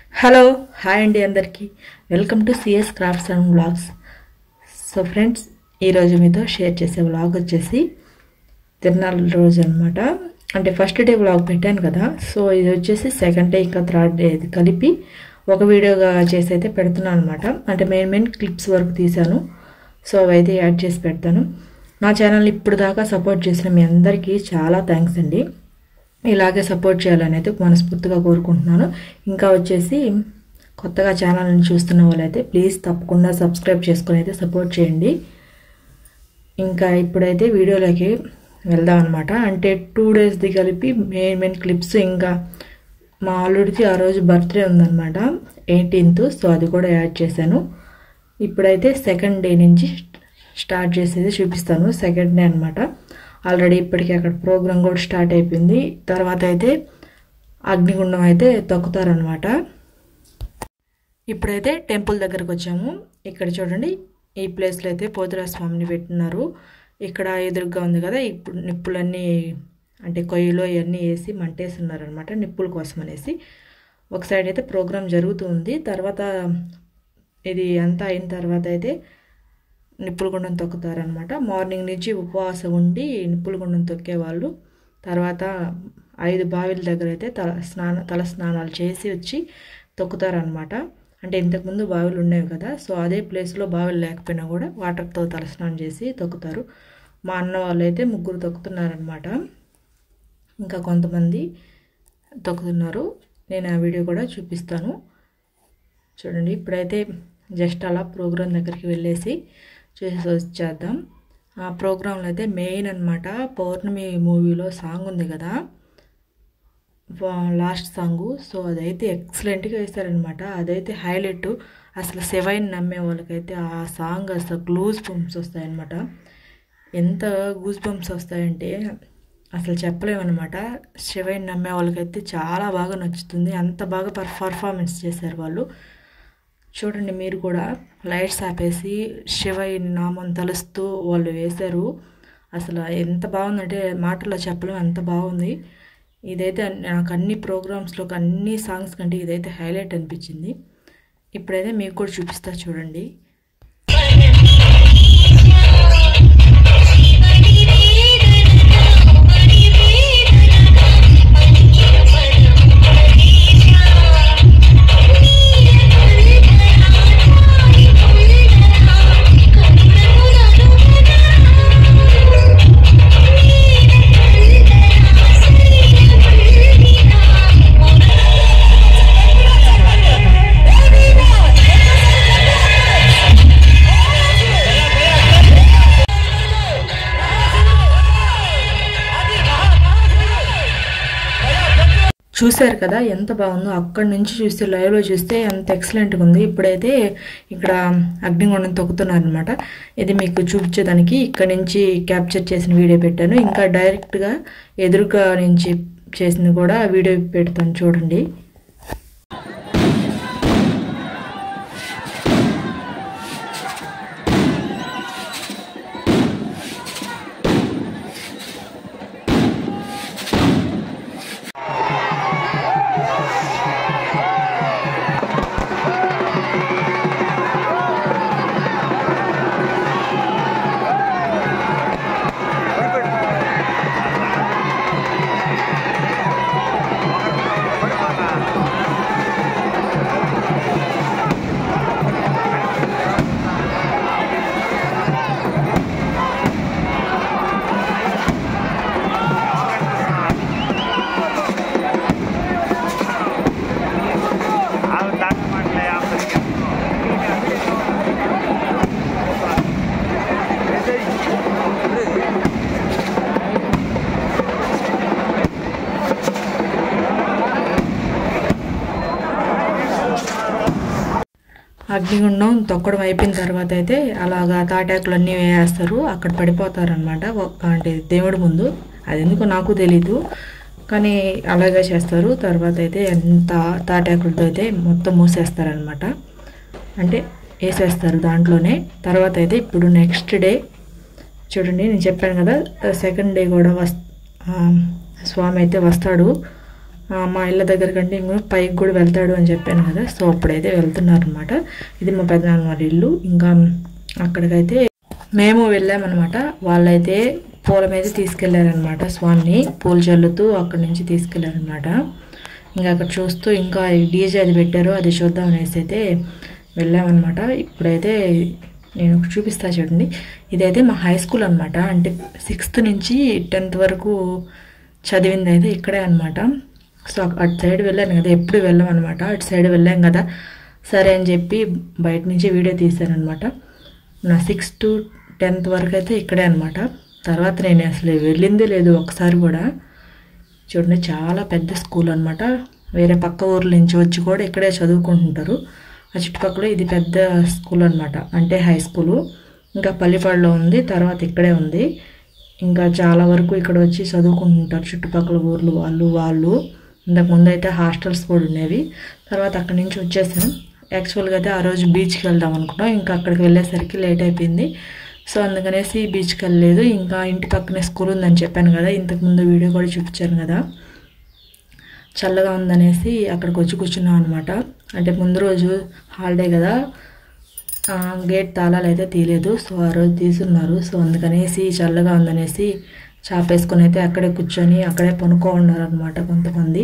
Hello hi అండి అందరికీ welcome to CS crafts and vlogs. So friends, ఈరోజు మీతో షేర్ చేసే వ్లాగ్ వచ్చేసి తిరునాళ్ళ రోజు అనమాట. అంటే ఫస్ట్ డే వ్లాగ్ పెట్టాను కదా, సో ఇది వచ్చేసి సెకండ్ డే ఇంకా థర్డ్ డే కలిపి ఒక వీడియోగా చేసి అయితే పెడుతున్నాను అనమాట. అంటే మెయిన్ క్లిప్స్ వరకు తీశాను, సో అవైతే యాడ్ చేసి పెడతాను. నా ఛానల్ని ఇప్పుడు దాకా సపోర్ట్ చేసిన మీ అందరికీ చాలా థ్యాంక్స్ అండి. ఇలాగే సపోర్ట్ చేయాలని అయితే మనస్ఫూర్తిగా కోరుకుంటున్నాను. ఇంకా వచ్చేసి కొత్తగా ఛానల్ని చూస్తున్న వాళ్ళైతే ప్లీజ్ తప్పకుండా సబ్స్క్రైబ్ చేసుకొని అయితే సపోర్ట్ చేయండి. ఇంకా ఇప్పుడైతే వీడియోలోకి వెళ్దాం అనమాట. అంటే 2 డేస్ది కలిపి మెయిన్ క్లిప్స్. ఇంకా మా అల్లుడికి ఆ రోజు బర్త్డే ఉందన్నమాట, 18th. సో అది కూడా యాడ్ చేశాను. ఇప్పుడైతే సెకండ్ డే నుంచి స్టార్ట్ చేసేది చూపిస్తాను. సెకండ్ డే అనమాట. ఆల్రెడీ ఇప్పటికీ అక్కడ ప్రోగ్రామ్ కూడా స్టార్ట్ అయిపోయింది. తర్వాత అయితే అగ్నిగుండం అయితే తొక్కుతారనమాట. ఇప్పుడైతే టెంపుల్ దగ్గరకు వచ్చాము. ఇక్కడ చూడండి, ఈ ప్లేస్లో అయితే పోతురాజు స్వామిని పెట్టినారు. ఇక్కడ ఎదురుగా ఉంది కదా, ఇప్పుడు నిప్పులన్నీ అంటే కొయ్యలో ఇవన్నీ వేసి మంటేసి ఉన్నారనమాట నిప్పుల కోసం అనేసి. ఒక సైడ్ అయితే ప్రోగ్రామ్ జరుగుతూ ఉంది. తర్వాత ఇది అంతా అయిన తర్వాత అయితే నిప్పుల గుండం తొక్కుతారనమాట. మార్నింగ్ నుంచి ఉపవాసం ఉండి నిప్పుల గుండం తొక్కేవాళ్ళు. తర్వాత 5 బావిల దగ్గర అయితే తల స్నానాలు చేసి వచ్చి తొక్కుతారనమాట. అంటే ఇంతకుముందు బావిలు ఉండేవి కదా, సో అదే ప్లేస్లో బావిలు లేకపోయినా కూడా వాటర్తో తలస్నానం చేసి తొక్కుతారు. మా అన్న వాళ్ళు అయితే 3 తొక్కుతున్నారనమాట. ఇంకా కొంతమంది తొక్కుతున్నారు. నేను ఆ వీడియో కూడా చూపిస్తాను చూడండి. ఇప్పుడైతే జస్ట్ అలా ప్రోగ్రాం దగ్గరికి వెళ్ళేసి చూసి వచ్చేద్దాం. ఆ ప్రోగ్రాంలో అయితే మెయిన్ అనమాట పౌర్ణమి మూవీలో సాంగ్ ఉంది కదా, లాస్ట్ సాంగు. సో అదైతే ఎక్సలెంట్గా వేశారనమాట. అదైతే హైలైట్. అసలు శివయ్యని నమ్మే వాళ్ళకైతే ఆ సాంగ్ అసలు గూస్ బంప్స్ వస్తాయన్నమాట. ఎంత గూస్ బంప్స్ వస్తాయంటే అసలు చెప్పలేమన్నమాట. శివయ్యని నమ్మే వాళ్ళకైతే చాలా బాగా నచ్చుతుంది. అంత బాగా పర్ఫార్మెన్స్ చేశారు వాళ్ళు. చూడండి, మీరు కూడా లైట్స్ ఆపేసి శివయ్య నామం తలుస్తూ వాళ్ళు వేశారు. అసలు ఎంత బాగుందంటే మాటల్లో చెప్పలేము, అంత బాగుంది. ఇదైతే నాకు అన్ని ప్రోగ్రామ్స్లో అన్ని సాంగ్స్ కంటే ఇదైతే హైలైట్ అనిపించింది. ఇప్పుడైతే మీకు కూడా చూపిస్తా చూడండి. చూశారు కదా ఎంత బాగుందో. అక్కడి నుంచి చూస్తే లైవ్లో చూస్తే ఎంత ఎక్సలెంట్గా ఉంది. ఇప్పుడైతే ఇక్కడ అగ్నిగుండం తొక్కుతున్నారనమాట. ఇది మీకు చూపించేదానికి ఇక్కడ నుంచి క్యాప్చర్ చేసిన వీడియో పెట్టాను. ఇంకా డైరెక్ట్గా ఎదురుగా నుంచి చేసింది కూడా వీడియో పెడతాను చూడండి. అగ్నిగుండం తొక్కడం అయిపోయిన తర్వాత అయితే అలాగా తాటాకులు అన్నీ వేస్తారు. అక్కడ పడిపోతారనమాట. అంటే దేవుడి ముందు. అది ఎందుకో నాకు తెలీదు, కానీ అలాగే చేస్తారు. తర్వాత అయితే ఎంత తాటాకులతో అయితే మొత్తం మూసేస్తారనమాట. అంటే వేసేస్తారు దాంట్లోనే. తర్వాత అయితే ఇప్పుడు నెక్స్ట్ డే చూడండి, నేను చెప్పాను కదా సెకండ్ డే కూడా స్వామి అయితే వస్తాడు. మా ఇళ్ళ దగ్గర కంటే ఇంకా పైకి కూడా వెళ్తాడు అని చెప్పాను కదా. సో అప్పుడైతే వెళ్తున్నారు అనమాట. ఇది మా పెద్దనాన్న వాళ్ళ ఇల్లు. ఇంకా అక్కడికైతే మేము వెళ్ళామన్నమాట. వాళ్ళైతే పూల మీద తీసుకెళ్లారనమాట. స్వామిని పూలు చల్లుతూ అక్కడి నుంచి తీసుకెళ్లారనమాట. ఇంకా అక్కడ చూస్తూ ఇంకా డీజే అది పెట్టారు, అది చూద్దాం అనేసి అయితే వెళ్ళామన్నమాట. ఇప్పుడైతే నేను చూపిస్తా చూడండి. ఇదైతే మా హై స్కూల్ అనమాట. అంటే 6th నుంచి 10th వరకు చదివింది అయితే ఇక్కడే అనమాట. సో అటు సైడ్ వెళ్ళాను కదా, ఎప్పుడు వెళ్ళాం అనమాట. అటు సైడ్ వెళ్ళాం కదా, సరే అని చెప్పి బయట నుంచి వీడియో తీశానమాట. నా 6th to 10th వరకు అయితే ఇక్కడే అనమాట. తర్వాత నేను అసలు వెళ్ళిందే లేదు ఒకసారి కూడా. చూడండి చాలా పెద్ద స్కూల్ అనమాట. వేరే పక్క ఊర్ల నుంచి వచ్చి కూడా ఇక్కడే చదువుకుంటుంటారు. ఆ చుట్టుపక్కల ఇది పెద్ద స్కూల్ అనమాట, అంటే హై స్కూలు. ఇంకా పల్లిపాడులో ఉంది, తర్వాత ఇక్కడే ఉంది. ఇంకా చాలా వరకు ఇక్కడ వచ్చి చదువుకుంటుంటారు చుట్టుపక్కల ఊర్లు వాళ్ళు. ఇంతకుముందు అయితే హాస్టల్స్ కూడా ఉండేవి. తర్వాత అక్కడి నుంచి వచ్చేసాం. యాక్చువల్గా అయితే ఆ రోజు బీచ్కి వెళ్దాం అనుకున్నాం. ఇంకా అక్కడికి వెళ్ళేసరికి లేట్ అయిపోయింది. సో అందుకనేసి బీచ్కి వెళ్ళలేదు. ఇంకా ఇంటి పక్కనే స్కూల్ ఉందని చెప్పాను కదా, ఇంతకుముందు వీడియో కూడా చూపించాను కదా. చల్లగా ఉందనేసి అక్కడికి వచ్చి కూర్చున్నాం అనమాట. అంటే ముందు రోజు హాలిడే కదా, గేట్ తాళాలు అయితే తీయలేదు. సో ఆ రోజు తీసున్నారు. సో అందుకనేసి చల్లగా ఉందనేసి చాపేసుకొని అయితే అక్కడే కూర్చొని అక్కడే పనుకోన్నారనమాట కొంతమంది.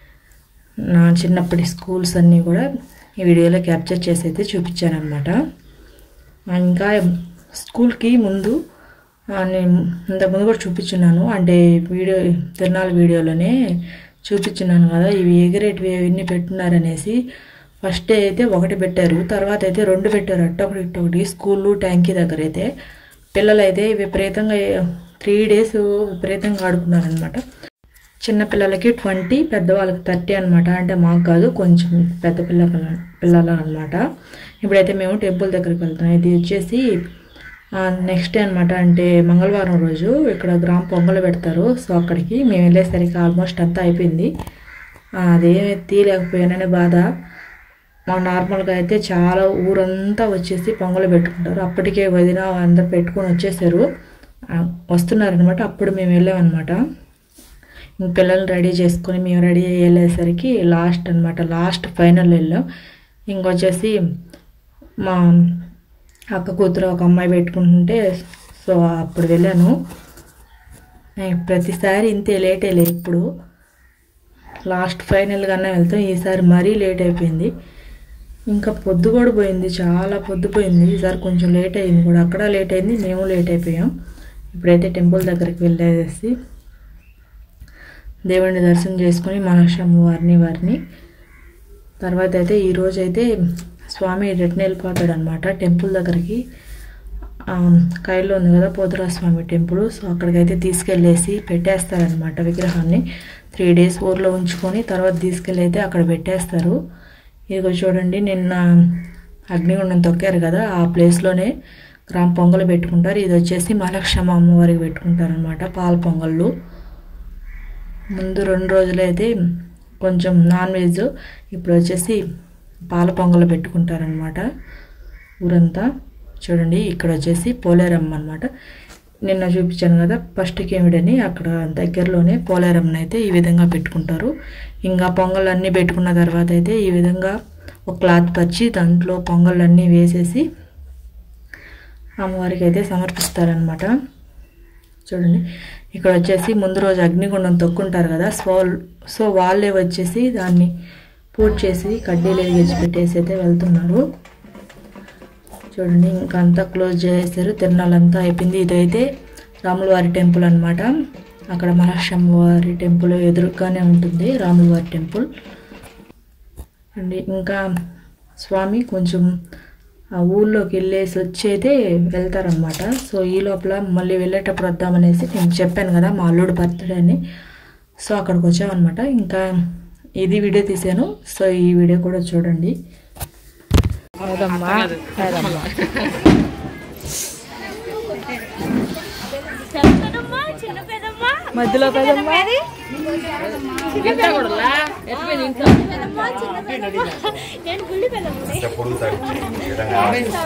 నా చిన్నప్పటి స్కూల్స్ అన్నీ కూడా ఈ వీడియోలో క్యాప్చర్ చేసి అయితే చూపించాను అనమాట. ఇంకా స్కూల్కి ముందు నేను ఇంతకుముందు కూడా చూపించున్నాను, అంటే తిరునాళ్ళ వీడియోలోనే చూపించున్నాను కదా. ఇవి ఎగిరేటివి ఇవన్నీ పెట్టున్నారనేసి. ఫస్ట్ అయితే 1 పెట్టారు, తర్వాత అయితే 2 పెట్టారు, అట్టొకటి ఇట్టొకటి. స్కూలు ట్యాంకీ దగ్గర అయితే పిల్లలు అయితే విపరీతంగా 3 days విపరీతంగా ఆడుకున్నారనమాట. చిన్నపిల్లలకి 20, పెద్దవాళ్ళకి 30 అనమాట. అంటే మాకు కాదు, కొంచెం పెద్ద పిల్లలు అనమాట. ఇప్పుడైతే మేము టెంపుల్ దగ్గరికి వెళ్తున్నాం. ఇది వచ్చేసి నెక్స్ట్ డే అనమాట, అంటే మంగళవారం రోజు ఇక్కడ గ్రామ పొంగలు పెడతారు. సో అక్కడికి మేము వెళ్ళేసరికి ఆల్మోస్ట్ అంతా అయిపోయింది. అదేమీ తీయలేకపోయాననే బాధ. మా నార్మల్గా అయితే చాలా ఊరంతా వచ్చేసి పొంగలు పెట్టుకుంటారు. అప్పటికే వదిన అందరు పెట్టుకొని వచ్చేసారు, వస్తున్నారనమాట. అప్పుడు మేము వెళ్ళామన్నమాట. ఇంక పిల్లల్ని రెడీ చేసుకొని మేము రెడీ వెళ్ళేసరికి లాస్ట్ అనమాట, లాస్ట్ ఫైనల్ వెళ్ళాం. ఇంకొచ్చేసి మా అక్క కూతురు ఒక అమ్మాయి పెట్టుకుంటుంటే సో అప్పుడు వెళ్ళాను. ప్రతిసారి ఇంతే లేట్ అయ్యలేదు, ఇప్పుడు లాస్ట్ ఫైనల్గానే వెళ్తాం. ఈసారి మరీ లేట్ అయిపోయింది. ఇంకా పొద్దు కూడా పోయింది, చాలా పొద్దుపోయింది. ఈసారి కొంచెం లేట్ అయింది కూడా, అక్కడ లేట్ అయింది, మేము లేట్ అయిపోయాం. ఇప్పుడైతే టెంపుల్ దగ్గరికి వెళ్ళేసి దేవుడిని దర్శనం చేసుకొని మహాలక్ష్మి వారిని తర్వాత అయితే ఈరోజైతే స్వామి రిటర్న్ వెళ్ళిపోతాడు అనమాట టెంపుల్ దగ్గరికి. కైలో ఉంది కదా పోతురాజు స్వామి టెంపుల్. సో అక్కడికైతే తీసుకెళ్ళేసి పెట్టేస్తారనమాట విగ్రహాన్ని. 3 days ఊర్లో ఉంచుకొని తర్వాత తీసుకెళ్ళి అయితే అక్కడ పెట్టేస్తారు. ఇదిగో చూడండి, నిన్న అగ్నిగుండం తొక్కారు కదా, ఆ ప్లేస్లోనే గ్రామ పొంగలు పెట్టుకుంటారు. ఇది వచ్చేసి మహాలక్ష్మి అమ్మవారికి పెట్టుకుంటారనమాట పాల పొంగళ్ళు. ముందు 2 రోజులైతే కొంచెం నాన్ వెజ్, ఇప్పుడు వచ్చేసి పాల పొంగలు పెట్టుకుంటారనమాట ఊరంతా. చూడండి ఇక్కడ వచ్చేసి పోలేరమ్మ అనమాట. నిన్న చూపించాను కదా ఫస్ట్ కేమిడని, అక్కడ దగ్గరలోనే పోలేరమ్మని అయితే ఈ విధంగా పెట్టుకుంటారు. ఇంకా పొంగళ్ళన్నీ పెట్టుకున్న తర్వాత అయితే ఈ విధంగా ఒక క్లాత్ పరిచి దాంట్లో పొంగళ్ళన్నీ వేసేసి అమ్మవారికి అయితే సమర్పిస్తారనమాట. చూడండి ఇక్కడ వచ్చేసి ముందు రోజు అగ్నిగుండం తొక్కుంటారు కదా, సో వాళ్ళే వచ్చేసి దాన్ని పూజ చేసి కడ్డీలు వెలిగించి పెట్టేసి అయితే వెళ్తున్నారు. చూడండి ఇంకా అంతా క్లోజ్ చేసేసారు, తిరునాళ్ళంతా అయిపోయింది. ఇదైతే రాములవారి టెంపుల్ అనమాట. అక్కడ మహాలక్ష్మి వారి టెంపుల్ ఎదురుగానే ఉంటుంది రాములవారి టెంపుల్ అండి. ఇంకా స్వామి కొంచెం ఆ ఊళ్ళోకి వెళ్ళేసి వచ్చి అయితే వెళ్తారనమాట. సో ఈ లోపల మళ్ళీ వెళ్ళేటప్పుడు వద్దామనేసి నేను చెప్పాను కదా మా అల్లుడు బర్త్డే అని. సో అక్కడికి వచ్చామన్నమాట. ఇంకా ఇది వీడియో తీసాను, సో ఈ వీడియో కూడా చూడండి. మధ్యలో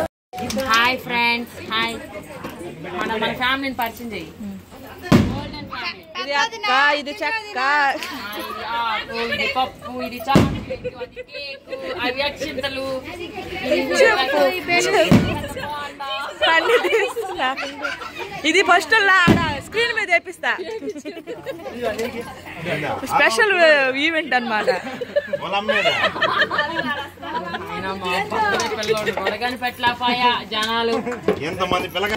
హాయ్ ఫ్రెండ్స్, హాయ్. మన ఫ్యామిలీని పరిచయం చేయి. ఇది అక్క, ఇది చెక్క, ఇది పప్పు, ఇది చాక్లెట్, అది కేకు, అవి అక్షింతలు, ఇది ఫస్ట్ స్క్రీన్ మీద వేపిస్తా. స్పెషల్ ఈవెంట్ అన్నమాట. పిల్లగాని పెట్టలేపాయా జనాలు ఎంతమంది పిల్లగా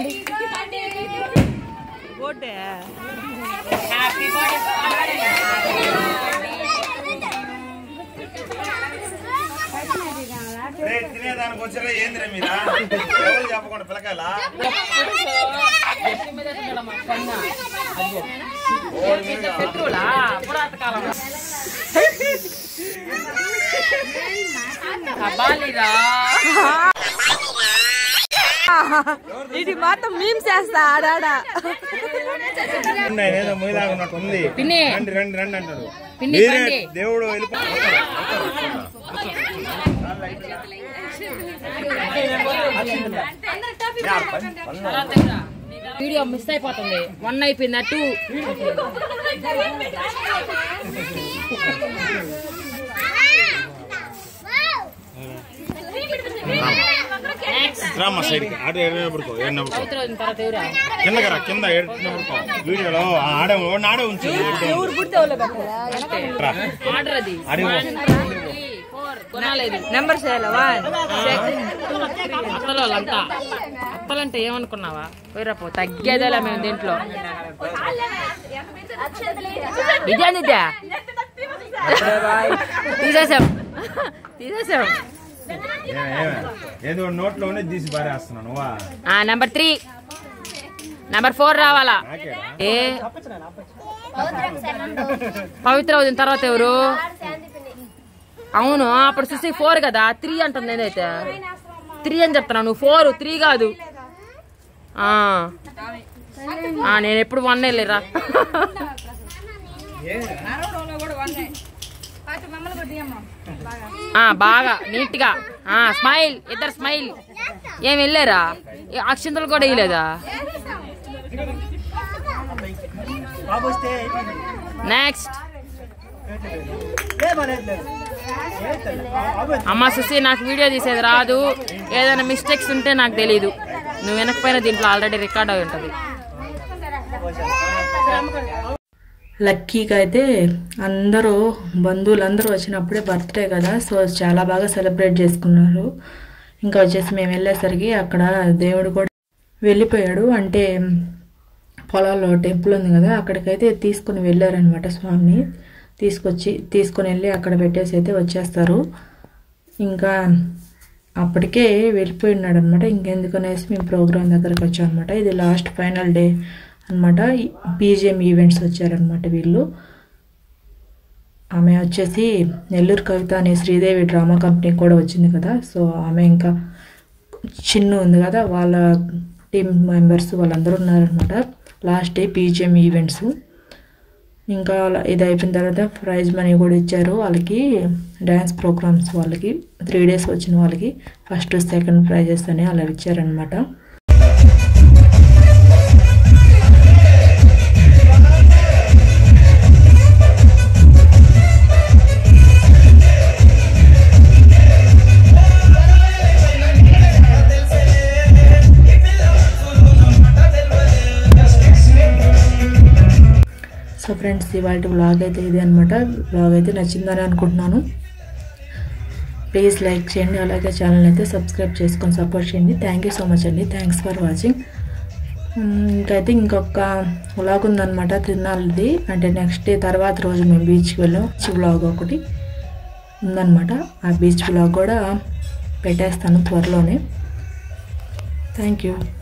హ్యాపీ బర్త్డే. తినేదానికి వచ్చారా ఏంద్రా మీరు చెప్పకుండా పిల్లకాయలా శత్రువులా పురాతకాలం బాలిరా. ఇది మాత్రం మేము చేస్తా ఆడాడా. ఏదో మొయ్యలాగా ఉన్నట్టుంది. పిన్ని రండి రండి రండి అంటారు. పిన్ని మీరే దేవుడు వీడియో మిస్ అయిపోతుంది. 1 అయిపోయిందా 2. రామ్మా సైడ్కి ఆడ ఏడుకో తర్వాత ఎవరా కిందకరా కింద ఏడుకో వీడియోలో ఆడే ఉంచు ఆర్డర్ అది కొనాలేదు. నెంబర్ అత్తలంతా అత్తలంటే ఏమనుకున్నావా? పోయిరాపో తగ్గేదేలా మేము దీంట్లో. ఇదేనిదే తీసేసాం. ఏదో నోట్లోనే తీసి పారేస్తున్నాను. నెంబర్ 3 నెంబర్ 4 రావాలా? ఏ పవిత్ర వదిన తర్వాత ఎవరు? అవును అప్పుడు చూసి 4 కదా, 3 అంటుంది. ఏదైతే 3 అని చెప్తున్నావు నువ్వు. 4 3 కాదు. నేను ఎప్పుడు 1 వెళ్ళిరా. బాగా నీట్ గా స్మైల్. ఇద్దరు స్మైల్. ఏం వెళ్ళారా? అక్షింతలు కూడా వేయలేదా? నెక్స్ట్ అమ్మ సుసి, నాకు వీడియో తీసేది రాదు. ఏదైనా మిస్టేక్స్ ఉంటే నాకు తెలీదు. నువ్వు వెనకపోయినా దీంట్లో ఆల్రెడీ రికార్డ్ అయి ఉంటుంది. లక్కీగా అయితే అందరూ బంధువులందరూ వచ్చినప్పుడే బర్త్డే కదా, సో చాలా బాగా సెలబ్రేట్ చేసుకున్నారు. ఇంకా వచ్చేసి మేము వెళ్ళేసరికి అక్కడ దేవుడు కూడా వెళ్ళిపోయాడు. అంటే పొలాల్లో టెంపుల్ ఉంది కదా, అక్కడికైతే తీసుకుని వెళ్ళారనమాట. స్వామిని తీసుకొని వెళ్ళి అక్కడ పెట్టేసి అయితే వచ్చేస్తారు. ఇంకా అప్పటికే వెళ్ళిపోయినాడు అనమాట. ఇంకెందుకనేసి మేము ప్రోగ్రామ్ దగ్గరకు వచ్చాం అనమాట. ఇది లాస్ట్ ఫైనల్ డే అనమాట. బీజిఎం ఈవెంట్స్ వచ్చారనమాట వీళ్ళు. ఆమె వచ్చేసి నెల్లూరు కవిత అనే శ్రీదేవి డ్రామా కంపెనీ కూడా వచ్చింది కదా, సో ఆమె ఇంకా చిన్ను ఉంది కదా, వాళ్ళ టీమ్ మెంబర్స్ వాళ్ళందరూ ఉన్నారనమాట. Last day BGM events. ఇంకా ఇది అయిపోయిన తర్వాత ప్రైజ్ మనీ కూడా ఇచ్చారు వాళ్ళకి. డ్యాన్స్ ప్రోగ్రామ్స్ వాళ్ళకి 3 days వచ్చిన వాళ్ళకి ఫస్ట్ సెకండ్ ప్రైజెస్ అని అలా ఇచ్చారనమాట. సో ఫ్రెండ్స్, ఇవాళ వ్లాగ్ అయితే ఇది అనమాట. వ్లాగ్ అయితే నచ్చిందని అనుకుంటున్నాను. ప్లీజ్ లైక్ చేయండి, అలాగే ఛానల్ అయితే సబ్స్క్రైబ్ చేసుకొని సపోర్ట్ చేయండి. థ్యాంక్ యూ సో మచ్ అండి. Thanks for watching. ఇంకైతే ఇంకొక వ్లాగ్ ఉందన్నమాట తిరునాళ్ళది. అంటే నెక్స్ట్ డే తర్వాత రోజు మేము బీచ్కి వెళ్ళాం. బీచ్ వ్లాగ్ ఒకటి ఉందన్నమాట. ఆ బీచ్ వ్లాగ్ కూడా పెట్టేస్తాను త్వరలోనే. Thank you.